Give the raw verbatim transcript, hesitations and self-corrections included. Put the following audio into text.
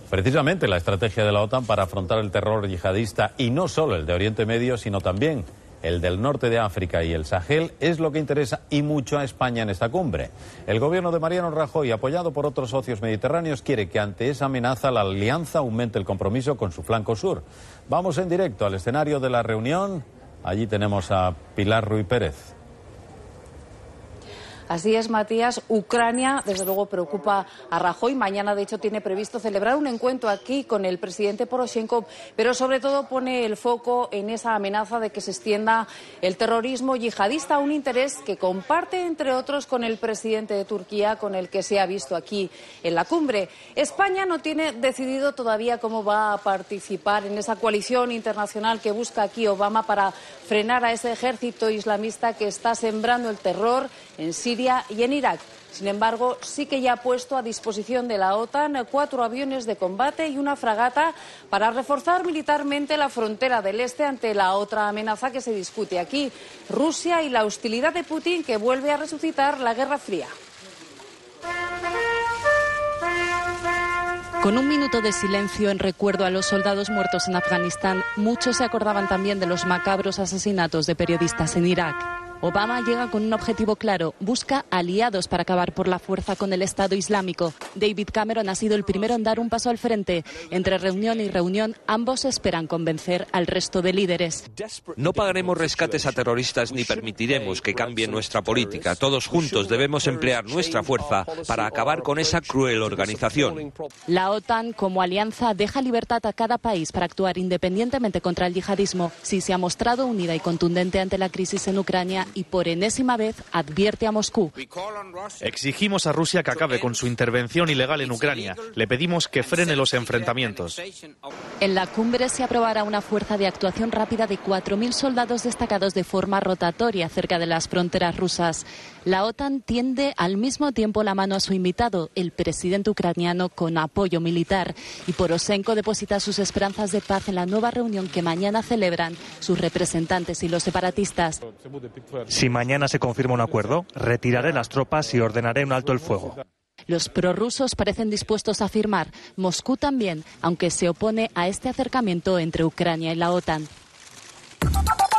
Precisamente la estrategia de la OTAN para afrontar el terror yihadista, y no solo el de Oriente Medio, sino también el del norte de África y el Sahel, es lo que interesa y mucho a España en esta cumbre. El gobierno de Mariano Rajoy, apoyado por otros socios mediterráneos, quiere que ante esa amenaza la alianza aumente el compromiso con su flanco sur. Vamos en directo al escenario de la reunión. Allí tenemos a Pilar Ruiz Pérez. Así es, Matías. Ucrania, desde luego, preocupa a Rajoy. Mañana, de hecho, tiene previsto celebrar un encuentro aquí con el presidente Poroshenko, pero sobre todo pone el foco en esa amenaza de que se extienda el terrorismo yihadista, un interés que comparte, entre otros, con el presidente de Turquía, con el que se ha visto aquí en la cumbre. España no tiene decidido todavía cómo va a participar en esa coalición internacional que busca aquí Obama para frenar a ese ejército islamista que está sembrando el terror en Siria y en Irak. Sin embargo, sí que ya ha puesto a disposición de la OTAN cuatro aviones de combate y una fragata para reforzar militarmente la frontera del este ante la otra amenaza que se discute aquí, Rusia y la hostilidad de Putin, que vuelve a resucitar la Guerra Fría. Con un minuto de silencio en recuerdo a los soldados muertos en Afganistán, muchos se acordaban también de los macabros asesinatos de periodistas en Irak. Obama llega con un objetivo claro, busca aliados para acabar por la fuerza con el Estado Islámico. David Cameron ha sido el primero en dar un paso al frente. Entre reunión y reunión, ambos esperan convencer al resto de líderes. No pagaremos rescates a terroristas ni permitiremos que cambien nuestra política. Todos juntos debemos emplear nuestra fuerza para acabar con esa cruel organización. La OTAN, como alianza, deja libertad a cada país para actuar independientemente contra el yihadismo. Sí se ha mostrado unida y contundente ante la crisis en Ucrania y por enésima vez advierte a Moscú. Exigimos a Rusia que acabe con su intervención ilegal en Ucrania. Le pedimos que frene los enfrentamientos. En la cumbre se aprobará una fuerza de actuación rápida de cuatro mil soldados destacados de forma rotatoria cerca de las fronteras rusas. La OTAN tiende al mismo tiempo la mano a su invitado, el presidente ucraniano, con apoyo militar. Y Poroshenko deposita sus esperanzas de paz en la nueva reunión que mañana celebran sus representantes y los separatistas. Si mañana se confirma un acuerdo, retiraré las tropas y ordenaré un alto el fuego. Los prorrusos parecen dispuestos a firmar. Moscú también, aunque se opone a este acercamiento entre Ucrania y la OTAN.